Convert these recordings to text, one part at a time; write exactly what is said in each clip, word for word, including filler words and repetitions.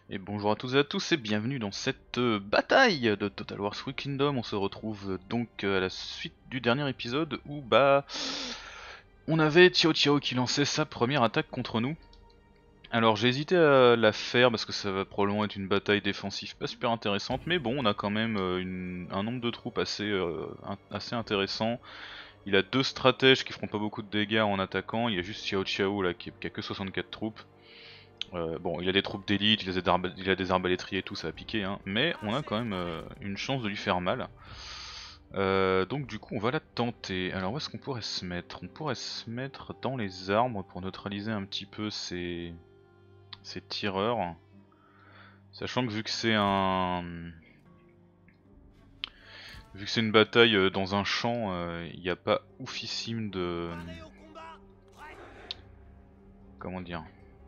Et bonjour à tous et à tous et bienvenue dans cette euh, bataille de Total War Three Kingdoms. On se retrouve euh, donc euh, à la suite du dernier épisode où bah on avait Xiao Xiao qui lançait sa première attaque contre nous. Alors j'ai hésité à la faire parce que ça va probablement être une bataille défensive pas super intéressante, mais bon, on a quand même euh, une- un nombre de troupes assez, euh, in- assez intéressant. Il a deux stratèges qui feront pas beaucoup de dégâts en attaquant, il y a juste Xiao Xiao là qui, qui a que soixante-quatre troupes. Euh, bon, il a des troupes d'élite, il, a des arba- il a des arbalétriers et tout, ça va piquer, hein, mais on a quand même euh, une chance de lui faire mal. Euh, donc du coup on va la tenter. Alors où est-ce qu'on pourrait se mettre? On pourrait se mettre dans les arbres pour neutraliser un petit peu ces, ces tireurs. Sachant que vu que c'est un... Vu que c'est une bataille euh, dans un champ, euh, il n'y a pas oufissime de... Comment dire?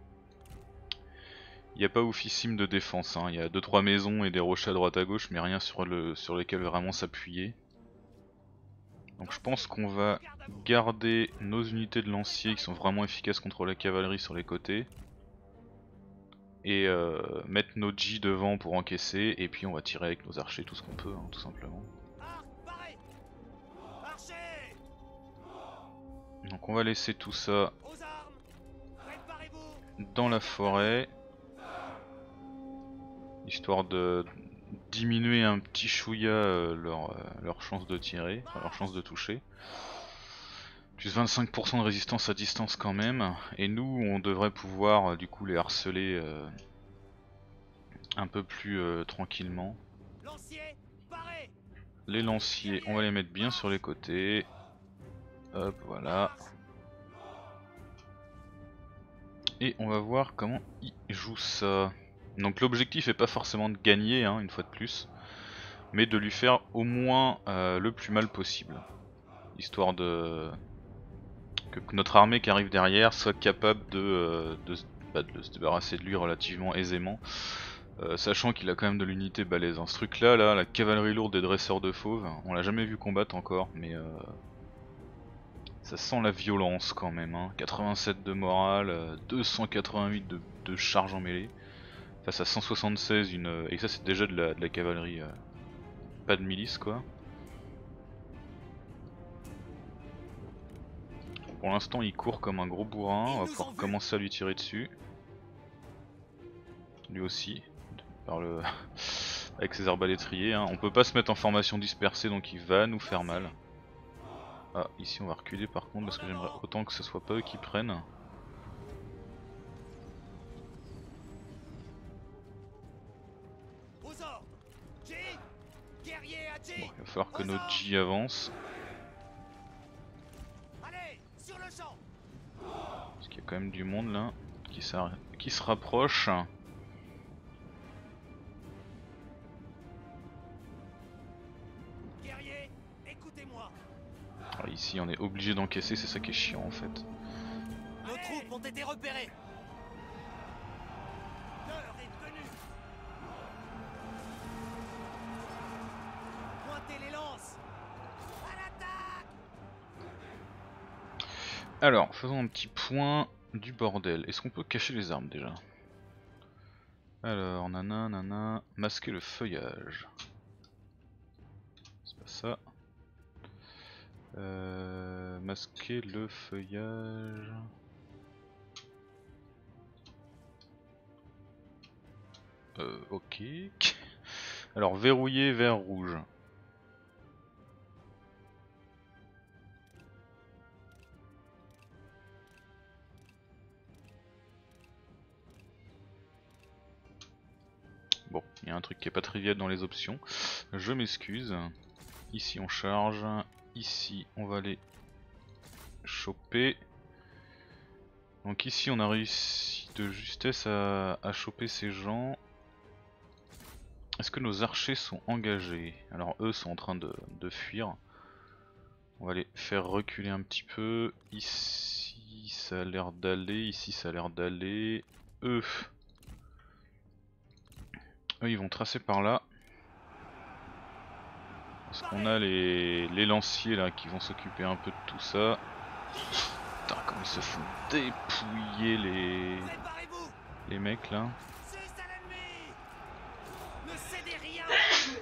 Il n'y a pas oufissime de défense, hein. Il y a deux trois maisons et des rochers à droite à gauche, mais rien sur, le, sur lesquels vraiment s'appuyer. Donc je pense qu'on va garder nos unités de lanciers qui sont vraiment efficaces contre la cavalerie sur les côtés. Et euh, mettre nos G devant pour encaisser, et puis on va tirer avec nos archers tout ce qu'on peut, hein, tout simplement. Donc on va laisser tout ça dans la forêt, histoire de diminuer un petit chouïa euh, leur, euh, leur chance de tirer, enfin, leur chance de toucher. Plus vingt-cinq pour cent de résistance à distance quand même, et nous on devrait pouvoir euh, du coup les harceler euh, un peu plus euh, tranquillement. Les lanciers, on va les mettre bien sur les côtés. Hop, voilà. Et on va voir comment il joue ça. Donc l'objectif est pas forcément de gagner, hein, une fois de plus, mais de lui faire au moins euh, le plus mal possible. Histoire de que notre armée qui arrive derrière soit capable de, euh, de, bah, de se débarrasser de lui relativement aisément. Euh, sachant qu'il a quand même de l'unité balèze. Hein. Ce truc là, là, la cavalerie lourde des dresseurs de fauves, on l'a jamais vu combattre encore, mais euh, ça sent la violence quand même. Hein. quatre-vingt-sept de morale, euh, deux cent quatre-vingt-huit de, de charge en mêlée. Face à cent soixante-seize, une... et ça c'est déjà de la, de la cavalerie, euh, pas de milice quoi. Pour l'instant il court comme un gros bourrin, on va pouvoir commencer à lui tirer dessus. Lui aussi, par le... avec ses arbalétriers. Hein. On peut pas se mettre en formation dispersée donc il va nous faire mal. Ah, ici on va reculer par contre parce que j'aimerais autant que ce soit pas eux qui prennent. Bon, il va falloir que notre G avance. Parce qu'il y a quand même du monde là qui, qui se rapproche. Alors ici on est obligé d'encaisser, c'est ça qui est chiant en fait. Nos troupes ont été repérées. L'heure est venue. Pointez les lances. À l'attaque. Alors, faisons un petit point du bordel. Est-ce qu'on peut cacher les armes déjà? Alors, nana, nana, masquer le feuillage. C'est pas ça. Euh, masquer le feuillage. Euh, ok. Alors, verrouiller vert rouge. Bon, il y a un truc qui est pas trivial dans les options. Je m'excuse. Ici on charge. Ici on va les choper. Donc ici on a réussi de justesse à, à choper ces gens. Est-ce que nos archers sont engagés? Alors eux sont en train de, de fuir. On va les faire reculer un petit peu. Ici ça a l'air d'aller, ici ça a l'air d'aller. Eux, eux ils vont tracer par là. Parce qu'on a les, les lanciers là qui vont s'occuper un peu de tout ça. Putain, comme ils se font dépouiller les, les mecs là.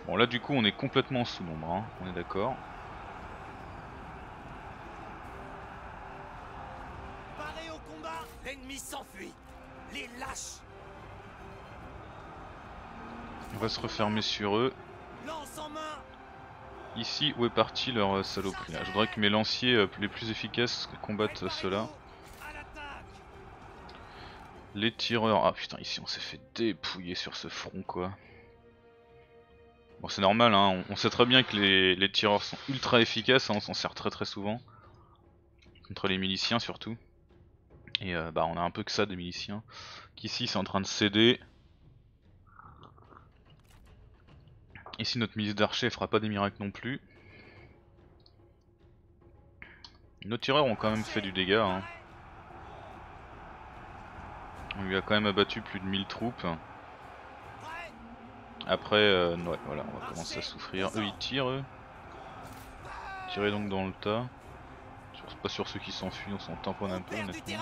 Bon là du coup on est complètement sous nombre, hein. On est d'accord. Parez au combat. L'ennemi s'enfuit. Les lâches. On va se refermer sur eux. Lance en main. Ici, où est parti leur euh, saloperie là. Je voudrais que mes lanciers euh, les plus efficaces combattent euh, ceux-là. À l'attaque. Les tireurs... Ah putain, ici on s'est fait dépouiller sur ce front quoi. Bon c'est normal hein, on, on sait très bien que les, les tireurs sont ultra efficaces, hein, on s'en sert très très souvent. Contre les miliciens surtout. Et euh, bah on a un peu que ça des miliciens. Qu'ici c'est en train de céder. Ici notre milice d'archers fera pas des miracles non plus. Nos tireurs ont quand même fait du dégât hein. On lui a quand même abattu plus de mille troupes. Après, euh, ouais, voilà, on va commencer à souffrir. Eux ils tirent eux. Tirez donc dans le tas. Sur, pas sur ceux qui s'enfuient, on s'en tamponne un peu honnêtement.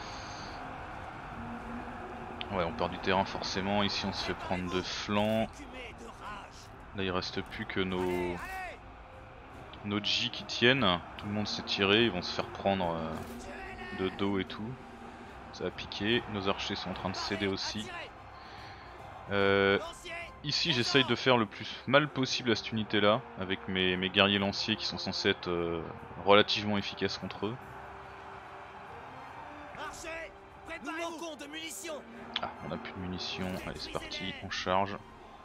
Ouais on perd du terrain forcément, ici on se fait prendre de flanc. Là il reste plus que nos nos J qui tiennent, tout le monde s'est tiré, ils vont se faire prendre euh, de dos et tout. Ça va piquer, nos archers sont en train de céder aussi. Euh, ici j'essaye de faire le plus mal possible à cette unité là, avec mes, mes guerriers lanciers qui sont censés être euh, relativement efficaces contre eux. Nous manquons de munitions. Ah on a plus de munitions, allez c'est parti, on charge.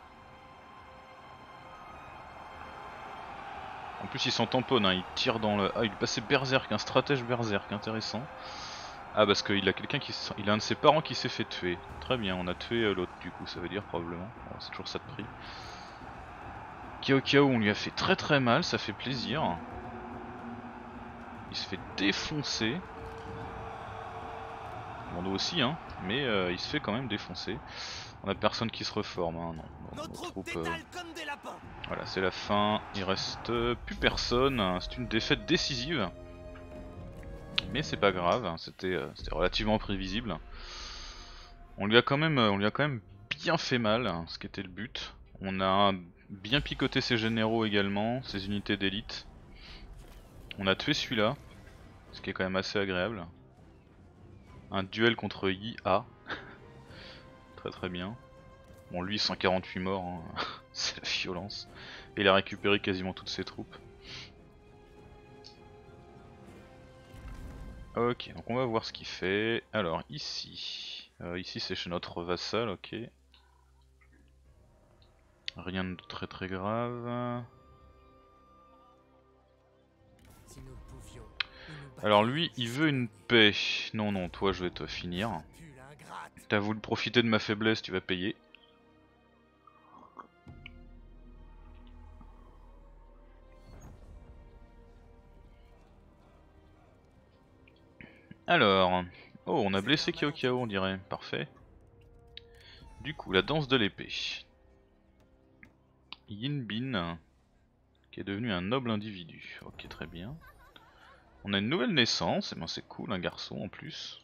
En plus il s'en tamponne, hein. Il tire dans le... Ah il est passé berserk, un stratège berserk, intéressant. Ah parce qu'il a quelqu'un qui... Il a un de ses parents qui s'est fait tuer. Très bien, on a tué euh, l'autre du coup, ça veut dire probablement. Bon, c'est toujours ça de prix. Cao Cao on lui a fait très très mal, ça fait plaisir. Il se fait défoncer. Mondo aussi hein, mais euh, il se fait quand même défoncer. On a personne qui se reforme, hein, non. Nos, nos troupes, euh... voilà c'est la fin, il reste euh, plus personne, c'est une défaite décisive. Mais c'est pas grave, c'était euh, relativement prévisible. On lui a quand même, on lui a quand même bien fait mal, ce qui était le but. On a bien picoté ses généraux également, ses unités d'élite. On a tué celui-là, ce qui est quand même assez agréable. Un duel contre I A. Très très bien. Bon lui cent quarante-huit morts, hein. C'est la violence. Et il a récupéré quasiment toutes ses troupes. Ok, donc on va voir ce qu'il fait. Alors ici, euh, ici c'est chez notre vassal, ok. Rien de très très grave. Si nous pouvions, nous Alors lui, il veut une paix. Non non, toi je vais te finir. T'as voulu profiter de ma faiblesse, tu vas payer. Alors, oh on a blessé Cao Cao on dirait, parfait. Du coup, la danse de l'épée. Yin Bin, qui est devenu un noble individu. Ok, très bien. On a une nouvelle naissance, et ben c'est cool, un garçon en plus.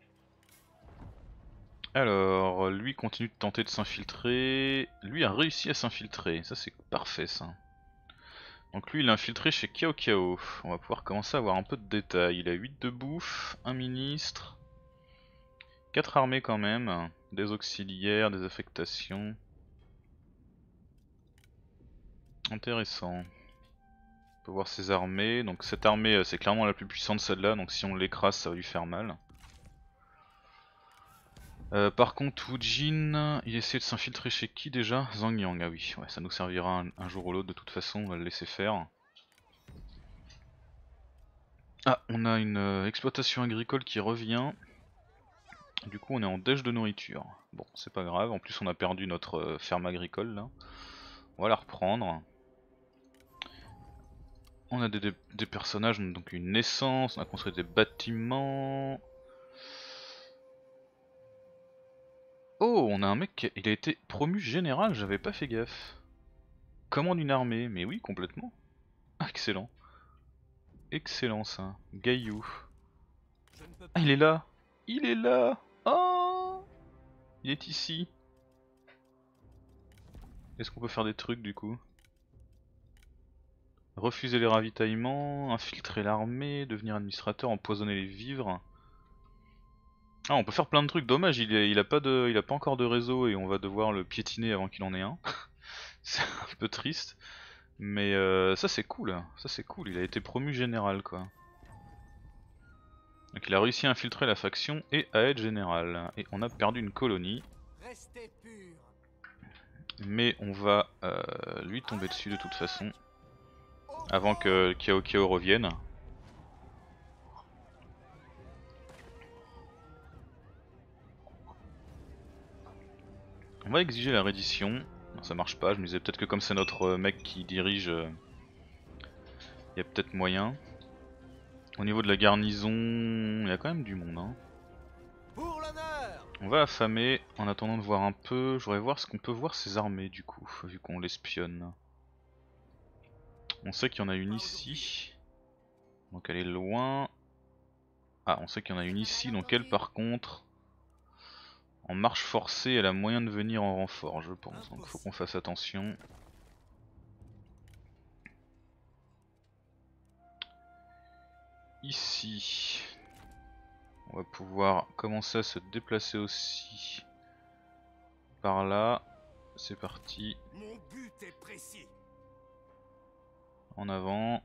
Alors, lui continue de tenter de s'infiltrer. Lui a réussi à s'infiltrer, ça c'est parfait ça. Donc lui il a infiltré chez Cao Cao. On va pouvoir commencer à avoir un peu de détails. Il a huit de bouffe, un ministre, quatre armées quand même, des auxiliaires, des affectations. Intéressant. On peut voir ses armées. Donc cette armée c'est clairement la plus puissante celle-là, donc si on l'écrase ça va lui faire mal. Euh, par contre Wu Jin, il essaie de s'infiltrer chez qui déjà? Zhang Yang, ah oui, ouais, ça nous servira un, un jour ou l'autre de toute façon, on va le laisser faire. Ah, on a une euh, exploitation agricole qui revient. Du coup on est en dèche de nourriture. Bon c'est pas grave, en plus on a perdu notre euh, ferme agricole là. On va la reprendre. On a des, des, des personnages, donc une naissance, on a construit des bâtiments. Oh, on a un mec qui a, il a été promu général, j'avais pas fait gaffe. Commande une armée, mais oui complètement. Ah, excellent. Excellent ça. Gaillou. Ah il est là. Il est là. Oh, il est ici. est-ce qu'on peut faire des trucs du coup? Refuser les ravitaillements, infiltrer l'armée, devenir administrateur, empoisonner les vivres. Ah, on peut faire plein de trucs. Dommage, il a, il a pas de, il a pas encore de réseau et on va devoir le piétiner avant qu'il en ait un. C'est un peu triste, mais euh, ça c'est cool. Ça c'est cool. Il a été promu général quoi. Donc il a réussi à infiltrer la faction et à être général. Et on a perdu une colonie. Restez pur. Mais on va euh, lui tomber dessus de toute façon. Avant que Kiao Kiao revienne. On va exiger la reddition. Non, ça marche pas, je me disais peut-être que comme c'est notre mec qui dirige, il euh, y a peut-être moyen. Au niveau de la garnison, il y a quand même du monde. Hein. Pour l'honneur. On va affamer en attendant de voir un peu. Je voudrais voir ce qu'on peut voir ses armées du coup, vu qu'on l'espionne. On sait qu'il y en a une ici. Donc elle est loin. Ah, on sait qu'il y en a une ici, donc elle par contre... En marche forcée, elle a moyen de venir en renfort, je pense. Donc faut qu'on fasse attention. Ici, on va pouvoir commencer à se déplacer aussi. Par là, c'est parti. Mon but est précis. En avant.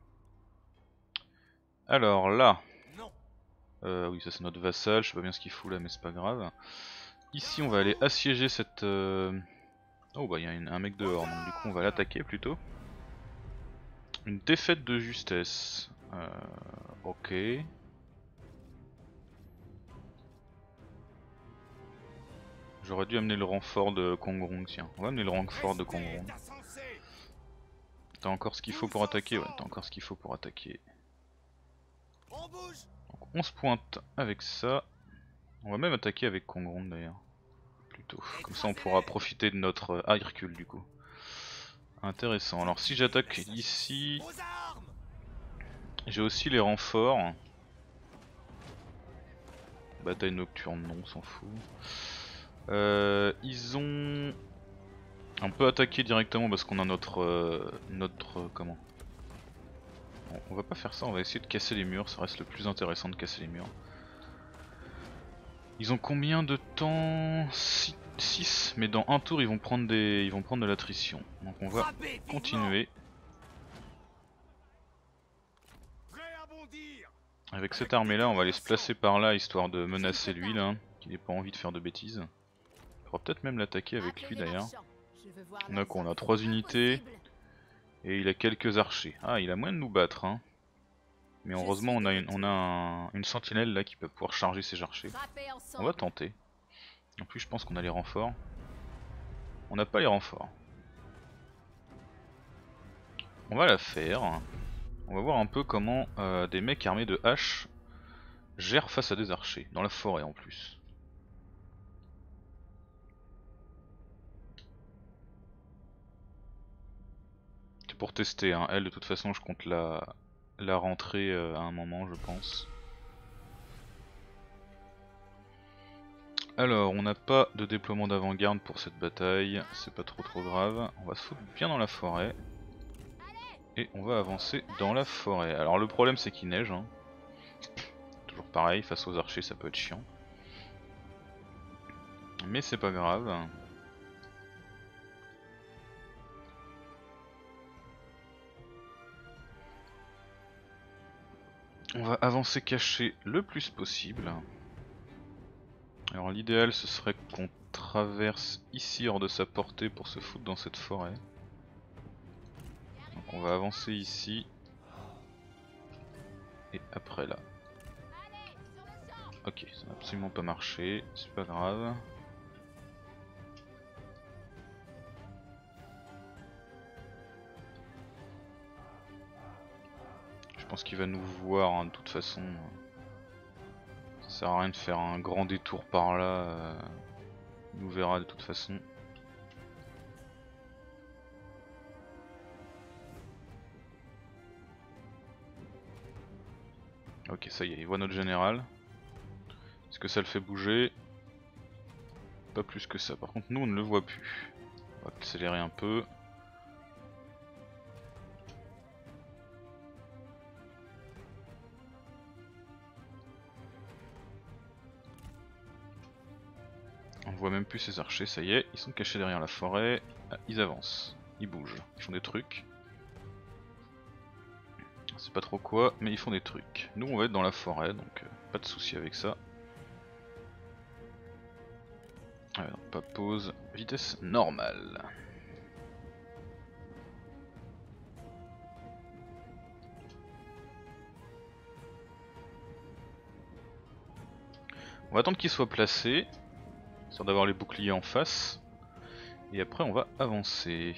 Alors là, Non. euh, oui ça c'est notre vassal, je sais pas bien ce qu'il fout là mais c'est pas grave. Ici on va aller assiéger cette... Euh... Oh bah il y a une, un mec dehors, donc du coup on va l'attaquer plutôt. Une défaite de justesse. Euh... Ok. J'aurais dû amener le renfort de Kongrong, tiens. On va amener le renfort de Kongrong. T'as encore ce qu'il faut pour attaquer? Ouais, t'as encore ce qu'il faut pour attaquer. On bouge. Donc on se pointe avec ça. On va même attaquer avec Kongrong d'ailleurs. Plutôt. Comme ça on pourra profiter de notre... Ah, il recule du coup. Intéressant. Alors si j'attaque ici... J'ai aussi les renforts. Bataille nocturne, non, on s'en fout. Euh, ils ont... On peut attaquer directement parce qu'on a notre... Euh, notre... Euh, comment bon, on va pas faire ça, on va essayer de casser les murs, ça reste le plus intéressant de casser les murs. Ils ont combien de temps? six, mais dans un tour ils vont prendre des, ils vont prendre de l'attrition. Donc on va continuer. Avec cette armée là on va aller se placer par là histoire de menacer lui là, qu'il n'ait pas envie de faire de bêtises. On pourra peut-être même l'attaquer avec lui d'ailleurs. On a quoi? On a trois unités et il a quelques archers. Ah, il a moyen de nous battre hein. Mais heureusement on a une, on a un, une sentinelle là qui peut pouvoir charger ses archers. On va tenter. En plus je pense qu'on a les renforts. On n'a pas les renforts. On va la faire. On va voir un peu comment euh, des mecs armés de haches gèrent face à des archers, dans la forêt en plus. C'est pour tester, hein. Elle de toute façon je compte la, la rentrer euh, à un moment je pense. Alors on n'a pas de déploiement d'avant-garde pour cette bataille, c'est pas trop trop grave. On va se foutre bien dans la forêt. Et on va avancer dans la forêt. Alors le problème c'est qu'il neige. Hein. Toujours pareil, face aux archers ça peut être chiant. Mais c'est pas grave. On va avancer caché le plus possible. Alors l'idéal ce serait qu'on traverse ici hors de sa portée pour se foutre dans cette forêt. Donc on va avancer ici. Et après là. Ok, ça n'a absolument pas marché, c'est pas grave. Je pense qu'il va nous voir hein, de toute façon. Ça sert à rien de faire un grand détour par là. Euh, il nous verra de toute façon. Ok, ça y est, il voit notre général. Est-ce que ça le fait bouger? Pas plus que ça. Par contre, nous on ne le voit plus. On va accélérer un peu. On voit même plus ces archers, ça y est, ils sont cachés derrière la forêt. Ah, ils avancent, ils bougent, ils font des trucs. C'est pas trop quoi, mais ils font des trucs. Nous on va être dans la forêt, donc euh, pas de souci avec ça. Alors, pas pause, vitesse normale. On va attendre qu'ils soient placés, histoire d'avoir les boucliers en face. Et après on va avancer.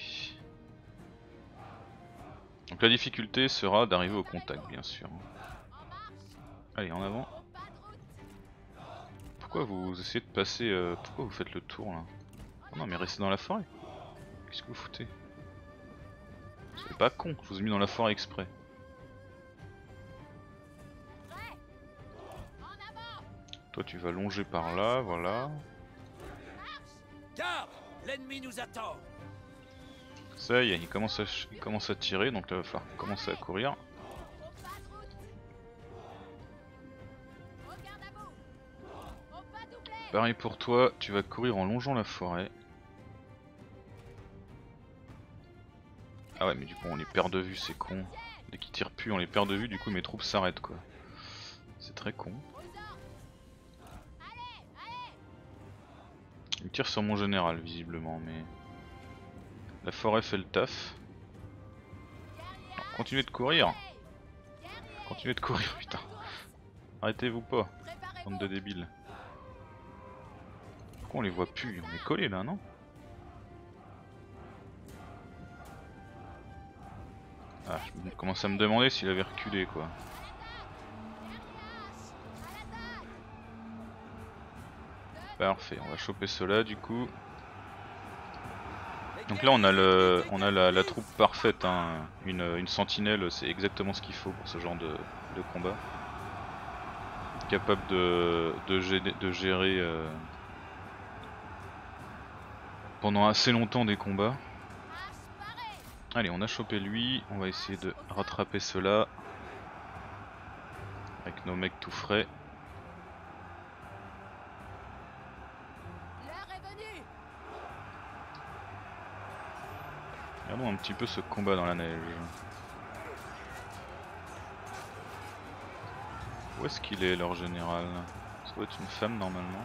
Donc la difficulté sera d'arriver au contact bien sûr. Allez en avant. Pourquoi vous essayez de passer... Euh, pourquoi vous faites le tour là? Oh non mais restez dans la forêt. Qu'est-ce que vous foutez? C'est pas con, je vous ai mis dans la forêt exprès. Toi tu vas longer par là, voilà. Garde, l'ennemi nous attend. Ça y est, il commence à, il commence à tirer, donc là il va falloir commencer à courir. Pareil pour toi, tu vas courir en longeant la forêt. Ah ouais mais du coup on les perd de vue, c'est con. Dès qu'ils tirent plus on les perd de vue, du coup mes troupes s'arrêtent quoi. C'est très con. Ils tirent sur mon général visiblement, mais la forêt fait le taf. Non, continuez de courir. Continuez de courir putain. Arrêtez-vous pas, bande de débiles. Pourquoi on les voit plus? On est collés là, non? Ah, je commence à me demander s'il avait reculé quoi. Parfait, on va choper cela du coup. Donc là on a le, on a la, la troupe parfaite, hein. une, une sentinelle, c'est exactement ce qu'il faut pour ce genre de, de combat. Capable de, de gérer, de gérer euh, pendant assez longtemps des combats. Allez, on a chopé lui, on va essayer de rattraper cela avec nos mecs tout frais. Regardons un petit peu ce combat dans la neige. Où est-ce qu'il est leur général? Ça doit être une femme normalement.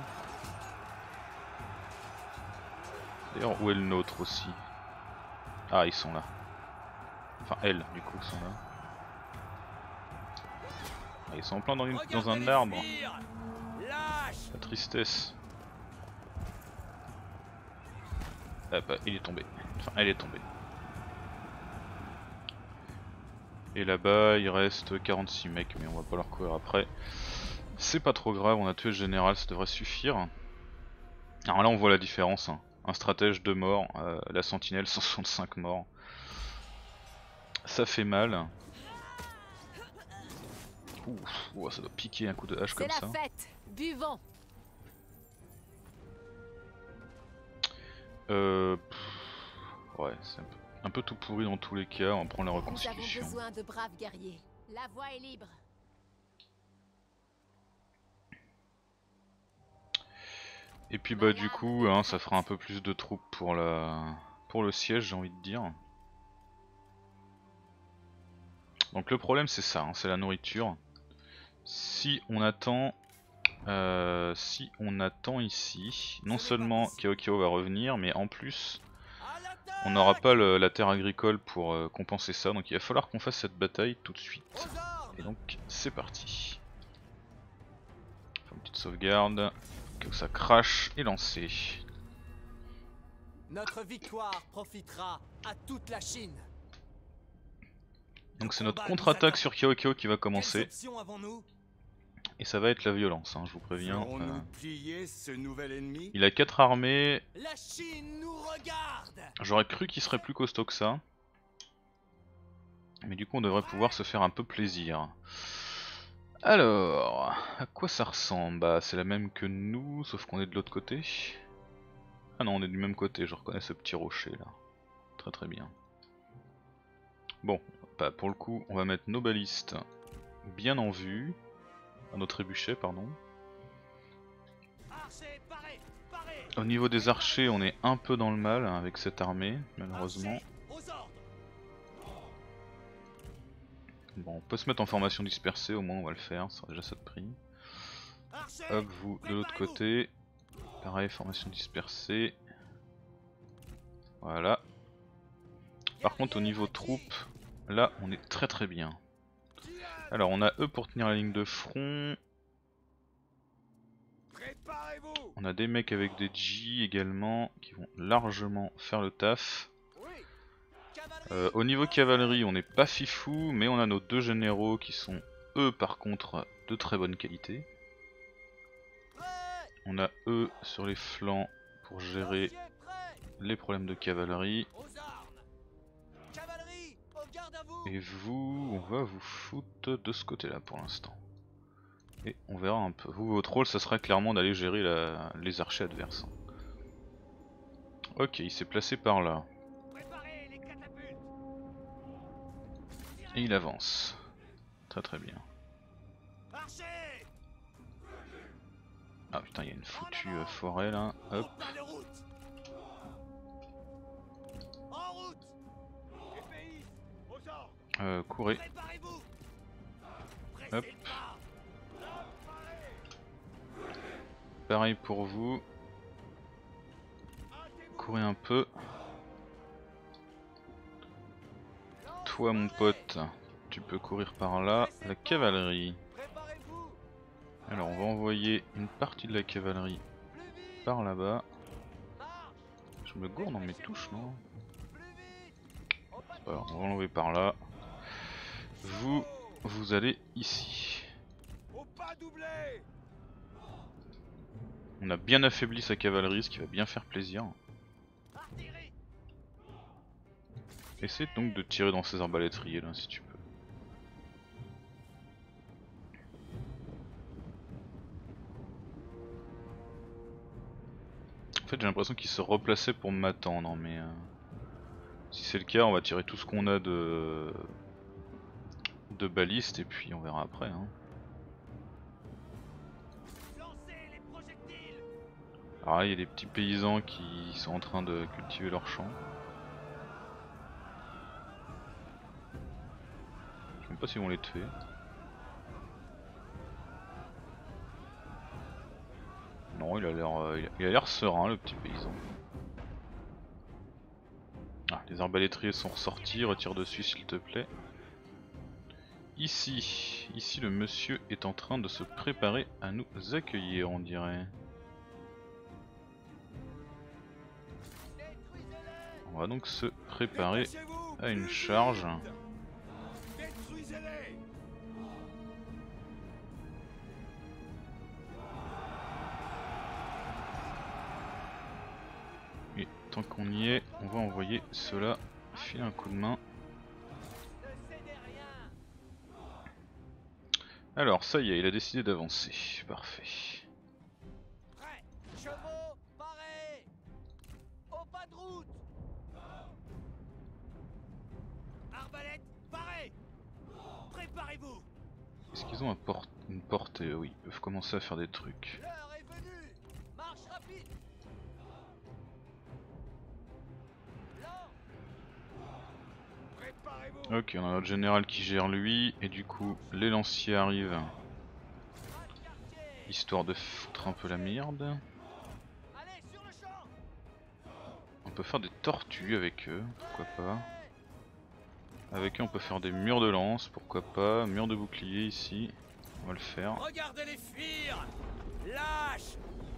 D'ailleurs où est le nôtre aussi? Ah ils sont là. Enfin elles du coup sont là. Ah, ils sont en plein dans, une, dans un arbre. La tristesse. Ah bah il est tombé. Enfin elle est tombée. Et là-bas il reste quarante-six mecs mais on va pas leur courir après. C'est pas trop grave, on a tué le général, ça devrait suffire. Alors là on voit la différence, hein. Un stratège deux morts, euh, la sentinelle cent soixante-cinq morts. Ça fait mal. Ouf, oh, ça doit piquer un coup de hache comme ça. C'est la fête, buvons. Euh, pff, ouais, c'est un peu, un peu tout pourri dans tous les cas, on prend la reconstitution. Nous avons besoin de braves guerriers. La voie est libre. Et puis bah du coup, hein, ça fera un peu plus de troupes pour la, pour le siège, j'ai envie de dire. Donc le problème c'est ça, hein, c'est la nourriture. Si on attend, euh, si on attend ici, non seulement Cao Cao va revenir, mais en plus, on n'aura pas le, la terre agricole pour euh, compenser ça. Donc il va falloir qu'on fasse cette bataille tout de suite. Et donc c'est parti. Une petite sauvegarde, que ça crache et lancer. Notre victoire profitera à toute la Chine. Donc c'est notre contre-attaque sur Cao Cao qui va commencer. Avons-nous? Et ça va être la violence, hein, je vous préviens. Euh... Plier ce nouvel ennemi? Il a quatre armées. La Chine nous regarde. J'aurais cru qu'il serait plus costaud que ça. Mais du coup on devrait pouvoir se faire un peu plaisir. Alors, à quoi ça ressemble? Bah c'est la même que nous, sauf qu'on est de l'autre côté. Ah non, on est du même côté, je reconnais ce petit rocher là. Très très bien. Bon, bah, pour le coup, on va mettre nos balistes bien en vue. À nos trébuchets, pardon. Archer, parez, parez. Au niveau des archers, on est un peu dans le mal avec cette armée, malheureusement. Archer, aux ordres. Bon, on peut se mettre en formation dispersée, au moins on va le faire, ça sera déjà ça de prix. Archer, Hop, vous de l'autre préparez-vous. côté. Pareil, formation dispersée. Voilà. Par contre, au niveau troupes, là on est très très bien. Alors, on a eux pour tenir la ligne de front. Préparez-vous. On a des mecs avec des G également qui vont largement faire le taf. Oui. Cavalerie. Euh, au niveau cavalerie, on n'est pas fifou, mais on a nos deux généraux qui sont eux par contre de très bonne qualité. Prêt. On a eux sur les flancs pour gérer Lanciers, prêts. les problèmes de cavalerie. Aux armes. Cavalerie, au garde à vous. Et vous, on va vous foutre de ce côté là pour l'instant. Et on verra un peu. Vous, votre rôle, ça sera clairement d'aller gérer la... les archers adverses. Ok, il s'est placé par là. Préparez les catapultes. Et il avance. Très très bien. Archer. Ah putain, il y a une foutue euh, forêt là. Hop. Groupe pas de route. En route. Épéistes, aux ordres. Euh, courez. Préparez-vous. Pressez Hop. le pas. Pareil pour vous. Hâtez-vous. Courez un peu. Toi mon pote, tu peux courir par là. La cavalerie. Préparez-vous. Alors on va envoyer une partie de la cavalerie Plus vite. par là-bas. Marche. Je me gourde dans mes touches, non? Plus vite. Au pas de Alors on va l'enlever par là. Vous, vous allez ici. Au pas doublé. On a bien affaibli sa cavalerie, ce qui va bien faire plaisir. Artillerie. Essaie donc de tirer dans ces arbalétriers là si tu peux. En fait j'ai l'impression qu'il se replaçait pour m'attendre, mais euh, si c'est le cas on va tirer tout ce qu'on a de de balistes et puis on verra après. Hein. Lancez les projectiles. Alors là il y a des petits paysans qui sont en train de cultiver leurs champs. Je sais même pas s'ils vont les tuer. Non, il a l'air euh, il a l'air serein le petit paysan. Ah, les arbalétriers sont ressortis, retire dessus s'il te plaît. Ici, ici le monsieur est en train de se préparer à nous accueillir, on dirait. Détruisez-les. On va donc se préparer Dépêchez-vous. à une Plus charge. vite. Détruisez-les. Et tant qu'on y est, on va envoyer cela filer un coup de main. Ne cédez rien. Alors ça y est, il a décidé d'avancer. Parfait. Prêt. Chevaux, parés. Au pas de route. Arbalète, parés. Préparez-vous. Est-ce qu'ils ont un por- une portée? Oui, ils peuvent commencer à faire des trucs. L'heure est venue. Marche rapide. Lance. Préparez-vous. Ok, on a notre général qui gère lui, et du coup les lanciers arrivent, Pas de quartier. histoire de foutre un peu la merde. Allez, sur le champ. On peut faire des tortues avec eux, pourquoi pas. Avec eux on peut faire des murs de lance, pourquoi pas. Mur de bouclier ici, on va le faire. Regardez-les fuir. Lâche.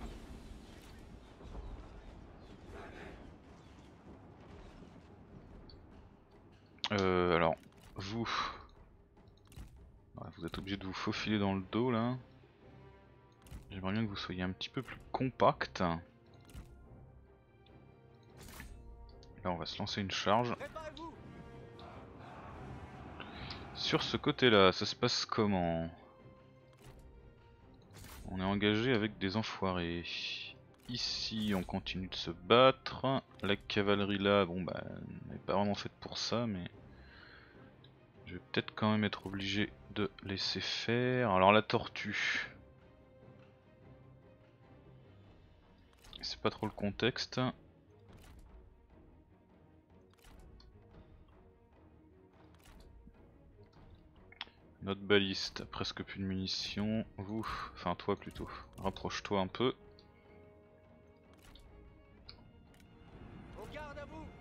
Euh, alors, vous... Ouais, vous êtes obligé de vous faufiler dans le dos là. J'aimerais bien que vous soyez un petit peu plus compact. Là on va se lancer une charge. Préparez-vous. Sur ce côté là, ça se passe comment? On est engagé avec des enfoirés. Ici on continue de se battre. La cavalerie là, bon bah elle n'est pas vraiment faite pour ça, mais je vais peut-être quand même être obligé de laisser faire. Alors la tortue, c'est pas trop le contexte. Notre baliste a presque plus de munitions. Vous, enfin toi plutôt, rapproche-toi un peu. Garde à vous.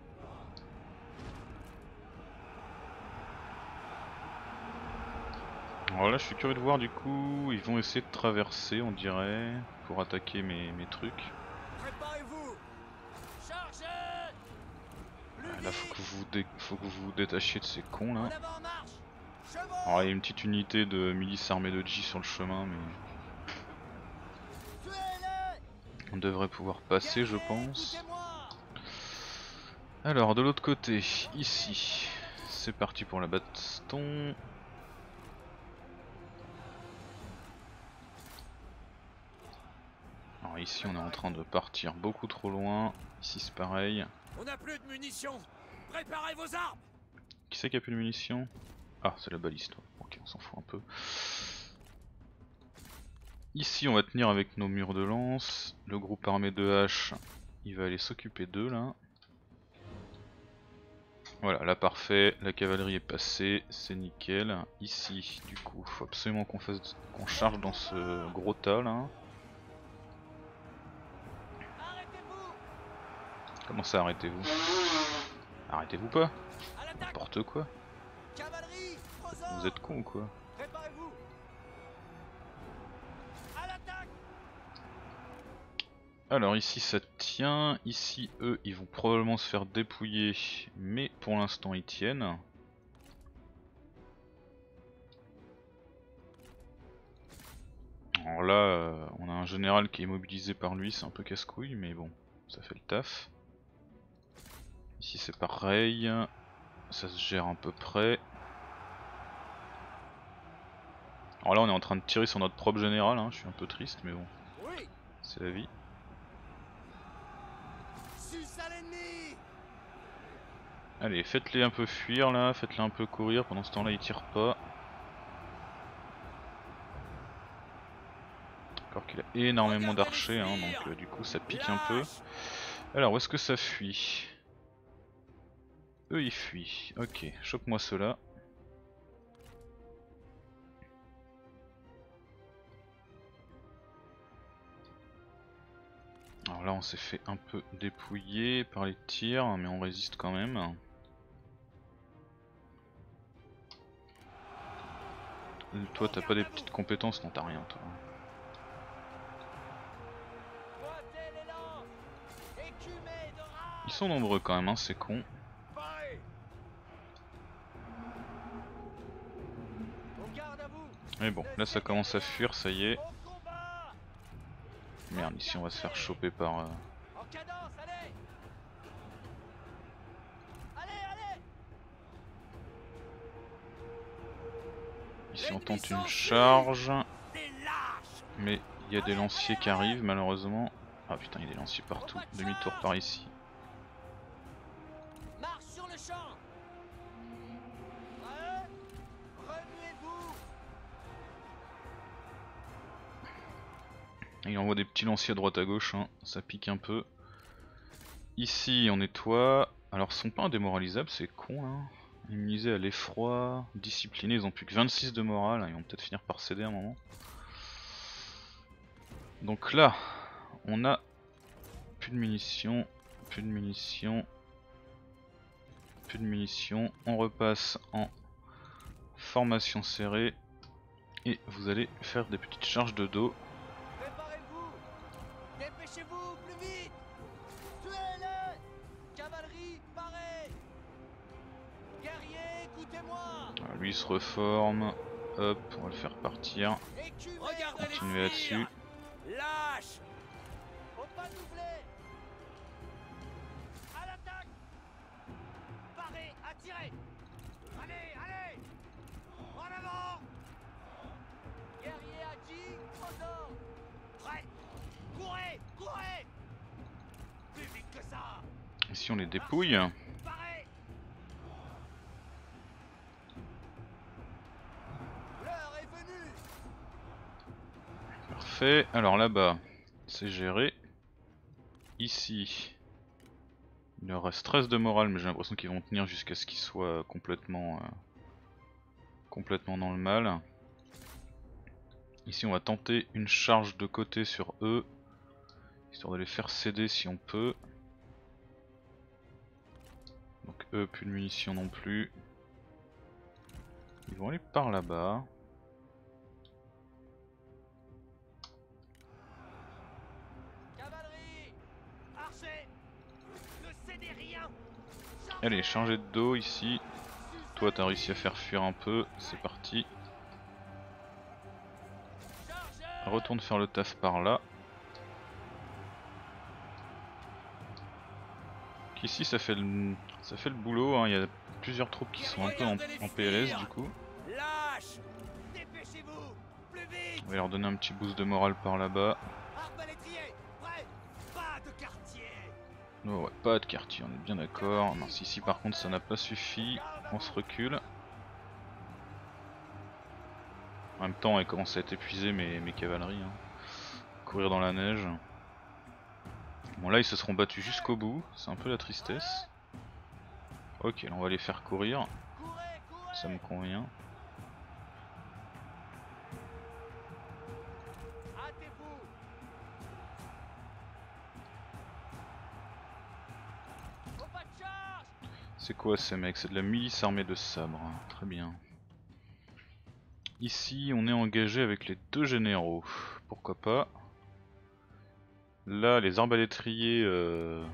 Alors là je suis curieux de voir du coup, ils vont essayer de traverser on dirait, pour attaquer mes, mes trucs. Préparez-vous. Chargez. Ah, là faut que, vous dé... faut que vous vous détachiez de ces cons là. En avant, marche. Chevaux. Alors il y a une petite unité de milice armée de G sur le chemin mais Tuez-les. on devrait pouvoir passer je pense. Écoutez-moi. Alors de l'autre côté, ici, c'est parti pour la baston. Alors ici on est en train de partir beaucoup trop loin, ici c'est pareil. On n'a plus de munitions. Préparez vos armes. Qui c'est qui a plus de munitions? Ah c'est la baliste, ok on s'en fout un peu. Ici on va tenir avec nos murs de lance, le groupe armé de haches il va aller s'occuper d'eux là. Voilà, là parfait, la cavalerie est passée, c'est nickel. Ici, du coup, faut absolument qu'on fasse, qu'on charge dans ce gros tas là. Arrêtez-vous. Comment ça, arrêtez-vous? Arrêtez-vous pas? À l'attaque. N'importe quoi. Cavalerie. Aux ordres. Vous êtes con ou quoi? Préparez-vous. À l'attaque. Alors ici ça tient, ici eux ils vont probablement se faire dépouiller, mais pour l'instant ils tiennent. Alors là euh, on a un général qui est mobilisé par lui, c'est un peu casse-couille mais bon, ça fait le taf. Ici c'est pareil, ça se gère à peu près. Alors là on est en train de tirer sur notre propre général, hein. Je suis un peu triste mais bon, Oui. c'est la vie. Suce à l'ennemi. Allez, faites-les un peu fuir là, faites-les un peu courir, pendant ce temps là ils tirent pas. Encore qu'il a énormément d'archers, hein, donc euh, du coup ça pique un peu. Alors où est-ce que ça fuit? Eux ils fuient, ok, chope-moi ceux-là. Alors là on s'est fait un peu dépouiller par les tirs, mais on résiste quand même. Toi t'as pas des petites compétences? Non t'as rien toi. Ils sont nombreux quand même, hein, c'est con. Mais bon, là ça commence à fuir, ça y est. Merde, ici on va se faire choper par... Euh... Ici on tente une charge. Mais il y a des lanciers qui arrivent malheureusement. Ah putain, il y a des lanciers partout. Demi-tour par ici. Marche sur le champ. Ouais. Remuez-vous. Il envoie des petits lanciers à droite à gauche, hein. Ça pique un peu. Ici on nettoie. Alors ils sont pas indémoralisables, c'est con là. Immunisés à l'effroi, disciplinés, ils ont plus que vingt-six de morale, ils vont peut-être finir par céder à un moment. Donc là, on a plus de munitions, plus de munitions, plus de munitions. On repasse en formation serrée et vous allez faire des petites charges de dos. Préparez-vous. Dépêchez-vous plus vite. Tuez-les. Cavalerie, parez. Guerrier, écoutez-moi. Voilà, lui il se reforme. Hop, on va le faire partir. Continuez là-dessus. Lâche. Faut pas doubler. À l'attaque. Parez, attirez. Allez, allez. En avant. Guerrier Agi, aux ordres. Prêt. Courez, courez. Plus vite que ça. Ici on les dépouille. Parez. L'heure est venue. Parfait, alors là-bas, c'est géré. Ici, il leur reste treize de morale, mais j'ai l'impression qu'ils vont tenir jusqu'à ce qu'ils soient complètement, euh, complètement dans le mal. Ici on va tenter une charge de côté sur eux, histoire de les faire céder si on peut. Donc eux, plus de munitions non plus. Ils vont aller par là-bas. Cavalerie. Archer. Ne cédez rien. Allez, changer de dos ici. Toi t'as réussi à faire fuir un peu, c'est parti. Retourne faire le taf par là. Ici ça fait le, ça fait le boulot, hein. Il y a plusieurs troupes qui sont un peu en, en P L S du coup. Lâche. Dépêchez-vous. Plus vite. On va leur donner un petit boost de morale par là-bas. Arbalétrier. Prêt. Pas de quartier. Oh ouais, pas de quartier, on est bien d'accord. Non, si ici par contre ça n'a pas suffi, on se recule. En même temps, elle commence à être épuisée mes, mes cavaleries. Hein. Courir dans la neige. Bon là ils se seront battus jusqu'au bout, c'est un peu la tristesse. Ok, là on va les faire courir. Ça me convient. C'est quoi ces mecs? C'est de la milice armée de sabre. Très bien. Ici on est engagé avec les deux généraux. Pourquoi pas. Là les arbalétriers euh,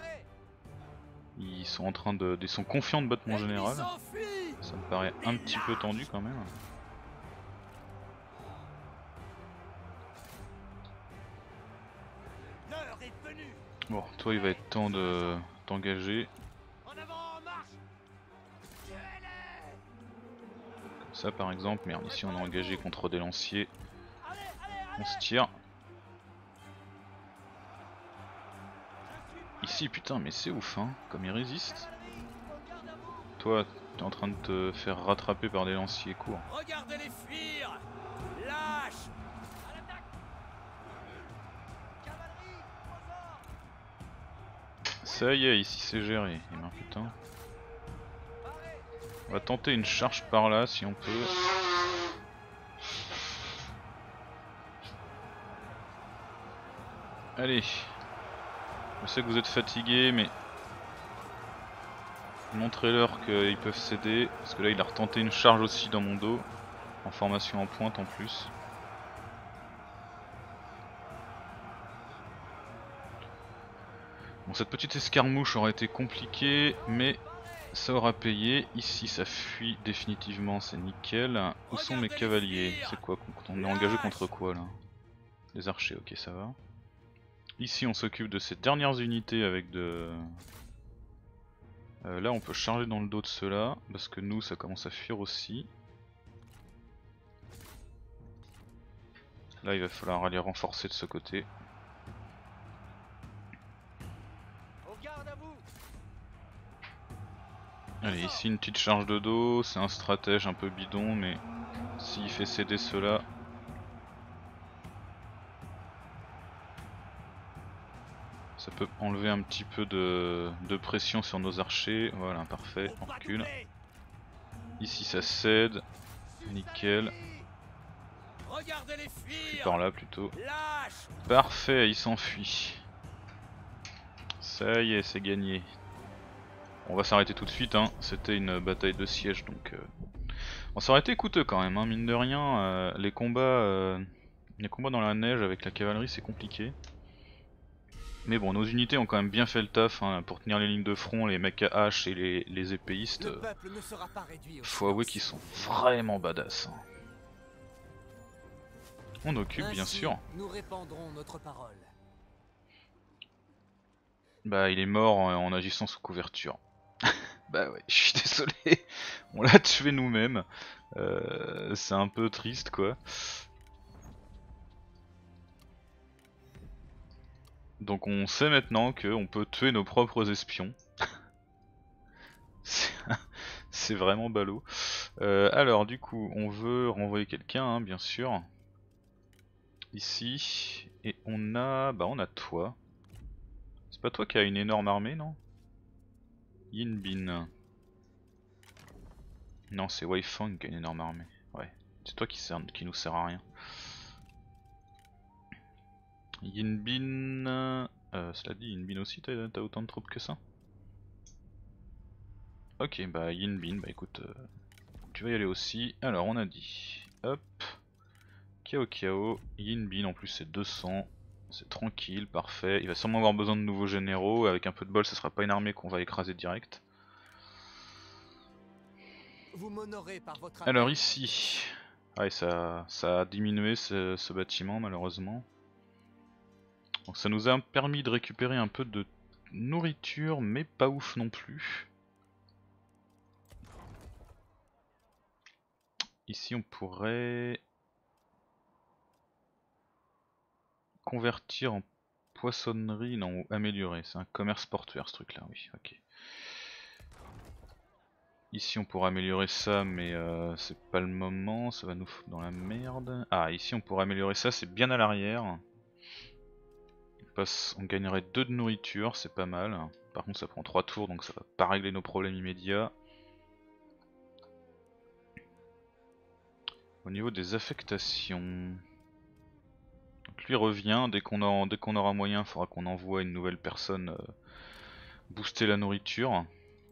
ils sont en train de. Ils sont confiants de battre mon général. Ça me paraît un petit peu tendu quand même. Bon, toi il va être temps de t'engager. Comme ça par exemple, merde, ici on est engagé contre des lanciers. On se tire. Ici putain mais c'est ouf hein, comme ils résistent. Toi t'es en train de te faire rattraper par des lanciers courts. Regardez-les fuir. Lâche. À l'attaque. Cavalerie, Ça y est, ici c'est géré. Et ben putain. On va tenter une charge par là si on peut. Allez. Je sais que vous êtes fatigués mais montrez-leur qu'ils peuvent céder. Parce que là il a retenté une charge aussi dans mon dos. En formation en pointe en plus. Bon, cette petite escarmouche aura été compliquée mais ça aura payé. Ici ça fuit définitivement, c'est nickel. Où sont mes cavaliers? C'est quoi? On est engagé contre quoi là? Des archers, ok ça va. Ici on s'occupe de ces dernières unités avec de... Euh, là on peut charger dans le dos de ceux-là, parce que nous ça commence à fuir aussi. Là il va falloir aller renforcer de ce côté. Allez, ici une petite charge de dos, c'est un stratège un peu bidon, mais s'il fait céder ceux-là... Ça peut enlever un petit peu de, de pression sur nos archers. Voilà, parfait, on recule. Ici ça cède, nickel. Puis par là plutôt. Parfait, il s'enfuit. Ça y est, c'est gagné. On va s'arrêter tout de suite, hein. C'était une bataille de siège donc... Euh... Bon, ça aurait été coûteux quand même, hein. Mine de rien, euh, les combats euh... les combats dans la neige avec la cavalerie c'est compliqué. Mais bon, nos unités ont quand même bien fait le taf hein, pour tenir les lignes de front, les mecs à hache et les, les épéistes. Euh... Faut avouer qu'ils sont vraiment badass. Hein. On occupe bien sûr. Nous répandrons notre parole. Bah il est mort en, en agissant sous couverture. Bah ouais, je suis désolé, on l'a tué nous-mêmes. Euh, c'est un peu triste quoi. Donc on sait maintenant qu'on peut tuer nos propres espions. C'est vraiment ballot. Euh, alors du coup, on veut renvoyer quelqu'un, hein, bien sûr. Ici. Et on a... Bah on a toi. C'est pas toi qui a une énorme armée, non? Yin Bin. Non, c'est Wei Fang qui a une énorme armée. Ouais. C'est toi qui, sert, qui nous sert à rien. Yin Bin... Euh, cela dit, Yin Bin aussi, t'as autant de troupes que ça? Ok, bah Yin Bin, bah écoute, euh, tu vas y aller aussi. Alors on a dit, hop, Kiao Kiao, Yin Bin en plus c'est deux cents, c'est tranquille, parfait. Il va sûrement avoir besoin de nouveaux généraux, avec un peu de bol ce sera pas une armée qu'on va écraser direct. Vous m'honorez par votre Alors appel. ici, ouais, ça, ça a diminué ce, ce bâtiment malheureusement. Donc ça nous a permis de récupérer un peu de nourriture, mais pas ouf non plus. Ici on pourrait convertir en poissonnerie, non, ou améliorer, c'est un commerce portuaire ce truc là, oui, ok. Ici on pourra améliorer ça mais euh, c'est pas le moment, ça va nous foutre dans la merde. Ah, ici on pourra améliorer ça, c'est bien à l'arrière. On, passe... on gagnerait deux de nourriture, c'est pas mal. Par contre ça prend trois tours donc ça va pas régler nos problèmes immédiats. Au niveau des affectations... Donc lui revient, dès qu'on a... dès qu'on aura moyen il faudra qu'on envoie une nouvelle personne euh, booster la nourriture.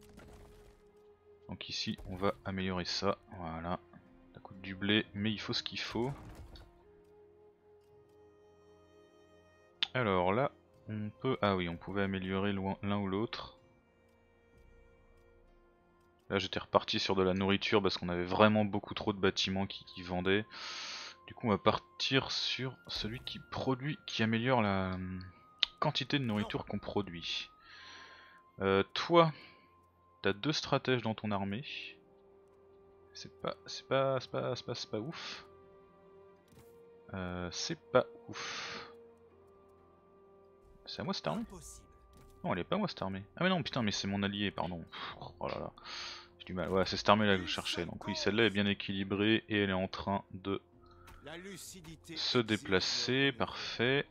Donc ici on va améliorer ça, voilà. Ça coûte du blé mais il faut ce qu'il faut. Alors là on peut... Ah oui, on pouvait améliorer l'un ou l'autre. Là j'étais reparti sur de la nourriture parce qu'on avait vraiment beaucoup trop de bâtiments qui, qui vendaient. Du coup on va partir sur celui qui produit, qui améliore la quantité de nourriture qu'on produit. Euh, toi, t'as deux stratèges dans ton armée. C'est pas, c'est pas, c'est pas, c'est pas, c'est pas ouf. Euh, c'est pas ouf. C'est à moi cette armée? Impossible. Non, elle est pas à moi cette armée. Ah mais non, putain, mais c'est mon allié, pardon. Pff, oh là là, j'ai du mal. Ouais, c'est cette armée là que je cherchais. Donc oui, celle-là est bien équilibrée et elle est en train de La lucidité se déplacer, parfait.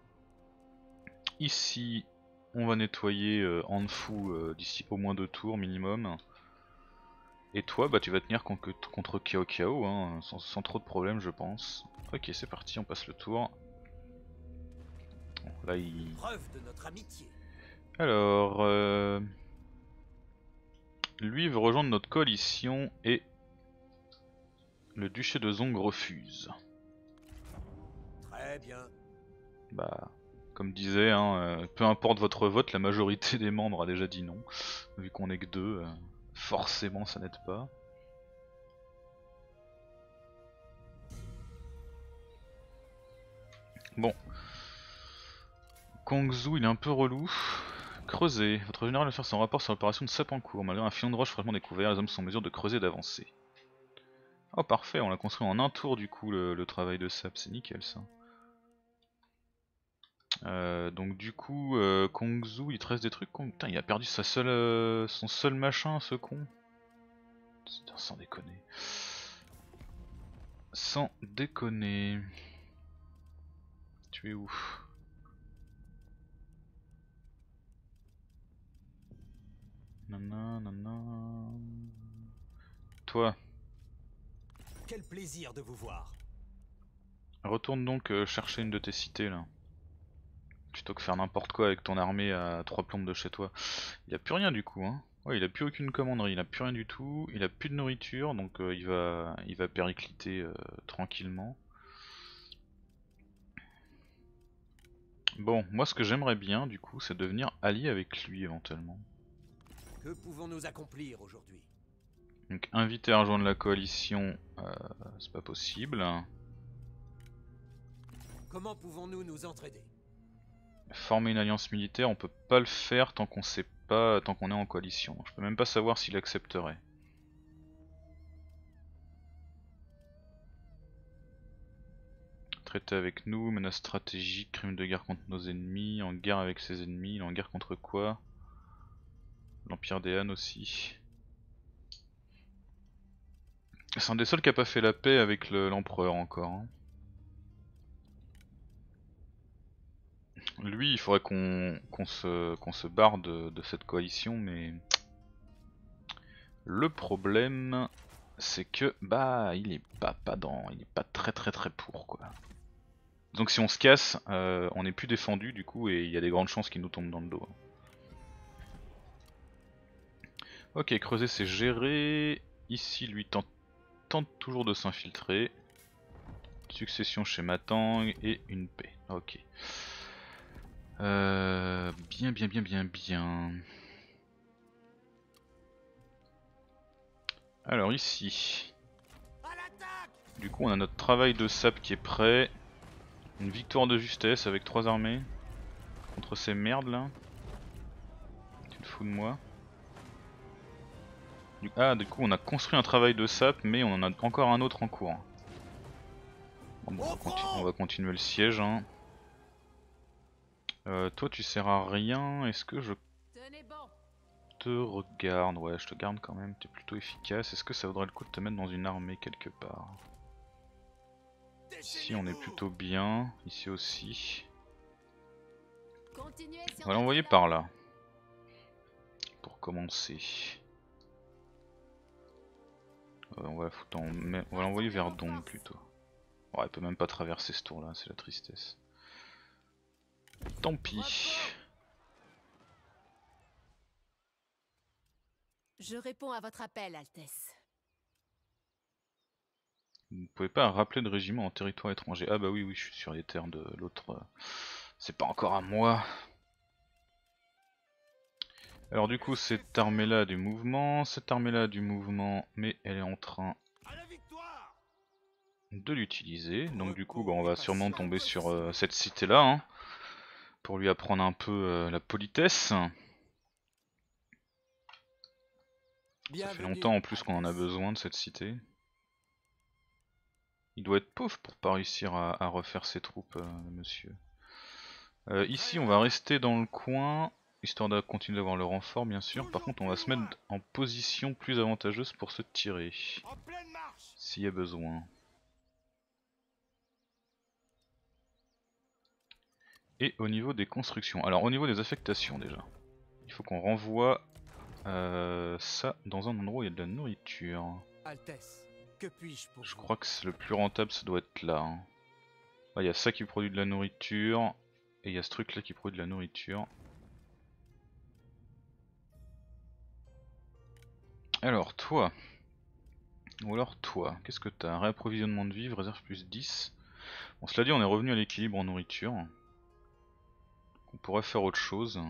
Ici, on va nettoyer euh, Anfu euh, d'ici au moins deux tours minimum. Et toi, bah tu vas tenir contre, contre Kiao Kiao, hein, sans, sans trop de problèmes je pense. Ok, c'est parti, on passe le tour. Bon, là il... Preuve de notre amitié. Alors... Euh... Lui veut rejoindre notre coalition et... Le duché de Zong refuse. Très bien. Bah... Comme disait, hein, euh, peu importe votre vote, la majorité des membres a déjà dit non. Vu qu'on est que deux, euh, forcément ça n'aide pas. Bon. Kongzu il est un peu relou. Creuser. Votre général va faire son rapport sur l'opération de sap en cours. Malgré un filon de roche fraîchement découvert, les hommes sont en mesure de creuser et d'avancer. Oh parfait, on l'a construit en un tour du coup le, le travail de sap, c'est nickel ça. Euh, donc du coup, euh, Kongzu, il te reste des trucs. Putain, il a perdu sa seule, euh, son seul machin, ce con. Putain, sans déconner. Sans déconner. Tu es où? Nana, nana. Toi. Quel plaisir de vous voir. Retourne donc euh, chercher une de tes cités là. Plutôt que faire n'importe quoi avec ton armée à trois plombes de chez toi. Il a plus rien du coup, hein. Ouais, il a plus aucune commanderie, il a plus rien du tout, il a plus de nourriture, donc euh, il va il va péricliter euh, tranquillement. Bon, moi ce que j'aimerais bien du coup, c'est devenir allié avec lui éventuellement. Que pouvons-nous accomplir aujourd'hui? Donc inviter à rejoindre la coalition, euh, c'est pas possible. Comment pouvons-nous nous entraider? Former une alliance militaire, on peut pas le faire tant qu'on sait pas, tant qu'on est en coalition. Je peux même pas savoir s'il accepterait. Traité avec nous, menace stratégique, crime de guerre contre nos ennemis, en guerre avec ses ennemis, il est en guerre contre quoi? L'Empire des Han aussi. C'est un des seuls qui a pas fait la paix avec l'empereur encore. Hein. Lui, il faudrait qu'on qu'on se, qu'on se barre de, de cette coalition, mais le problème, c'est que bah il est pas pas dans, il est pas très très très pour quoi. Donc si on se casse, euh, on n'est plus défendu du coup et il y a des grandes chances qu'il nous tombe dans le dos. Ok, creuser c'est géré. Ici lui tente, tente toujours de s'infiltrer. Succession chez Matang et une paix. Ok. Euh, bien bien bien bien bien. Alors ici. Du coup on a notre travail de sap qui est prêt. Une victoire de justesse avec trois armées. Contre ces merdes là. Tu te fous de moi. Du... Ah du coup on a construit un travail de sap mais on en a encore un autre en cours. Bon, bon, on, va continu... on va continuer le siège hein. Euh, toi tu sers à rien, est-ce que je te regarde? Ouais je te garde quand même, t'es plutôt efficace. Est-ce que ça vaudrait le coup de te mettre dans une armée quelque part? Ici on est plutôt bien, ici aussi. On va l'envoyer par là. Pour commencer. Euh, on va, en... on va l'envoyer vers Dong plutôt. Ouais, il peut même pas traverser ce tour là, c'est la tristesse. Tant pis. Je réponds à votre appel, Altesse. Vous ne pouvez pas rappeler de régiment en territoire étranger. Ah bah oui, oui, je suis sur les terres de l'autre. C'est pas encore à moi. Alors du coup, cette armée là a du mouvement, cette armée là a du mouvement, mais elle est en train de l'utiliser. Donc du coup, bah, on va sûrement tomber sur euh, cette cité là, hein, pour lui apprendre un peu euh, la politesse. Ça fait longtemps en plus qu'on en a besoin de cette cité. Il doit être pauvre pour pas réussir à, à refaire ses troupes, euh, monsieur. Euh, ici, on va rester dans le coin, histoire de continuer d'avoir le renfort, bien sûr. Par contre, on va se mettre en position plus avantageuse pour se tirer, s'il y a besoin. Et au niveau des constructions, alors au niveau des affectations déjà, il faut qu'on renvoie euh, ça dans un endroit où il y a de la nourriture. Altesse, que puis-je pour Je vous? crois que le plus rentable ça doit être là. Hein. Il y a ça qui produit de la nourriture, et il y a ce truc là qui produit de la nourriture. Alors toi, ou alors toi, qu'est-ce que t'as? Réapprovisionnement de vivres, réserve plus dix. Bon cela dit on est revenu à l'équilibre en nourriture. On pourrait faire autre chose.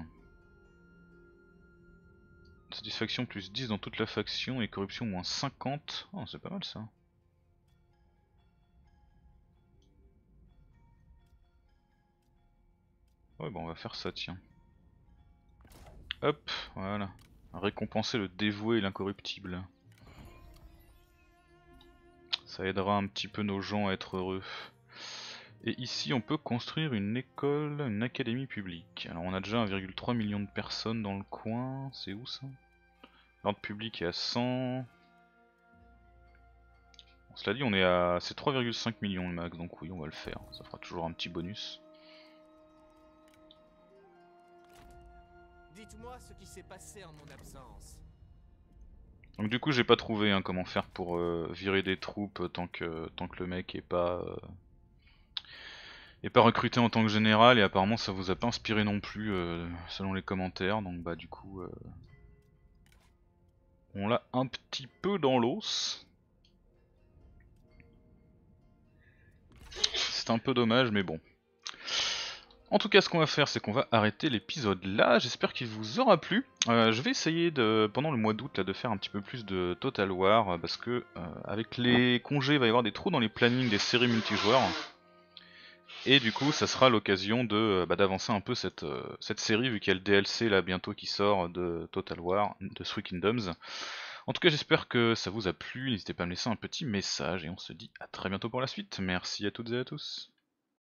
Satisfaction plus dix dans toute la faction et corruption moins cinquante. Oh c'est pas mal ça. Ouais bah on va faire ça tiens. Hop, voilà. Récompenser le dévoué et l'incorruptible. Ça aidera un petit peu nos gens à être heureux. Et ici on peut construire une école, une académie publique. Alors on a déjà un virgule trois million de personnes dans le coin, c'est où ça? L'ordre public est à cent. Bon, cela dit on est à... c'est trois virgule cinq millions le max, donc oui on va le faire, ça fera toujours un petit bonus. Dites-moi ce qui s'est passé en mon absence. Donc du coup j'ai pas trouvé hein, comment faire pour euh, virer des troupes tant que, tant que le mec est pas... Euh... Et pas recruté en tant que général, et apparemment ça vous a pas inspiré non plus euh, selon les commentaires, donc bah du coup euh, on l'a un petit peu dans l'os. C'est un peu dommage mais bon. En tout cas ce qu'on va faire c'est qu'on va arrêter l'épisode là, j'espère qu'il vous aura plu. Euh, je vais essayer de, pendant le mois d'août de faire un petit peu plus de Total War, parce que euh, avec les congés il va y avoir des trous dans les plannings des séries multijoueurs. Et du coup ça sera l'occasion de bah, d'avancer un peu cette, euh, cette série vu qu'il y a le D L C là bientôt qui sort de Total War, de Three Kingdoms. En tout cas j'espère que ça vous a plu, n'hésitez pas à me laisser un petit message et on se dit à très bientôt pour la suite. Merci à toutes et à tous.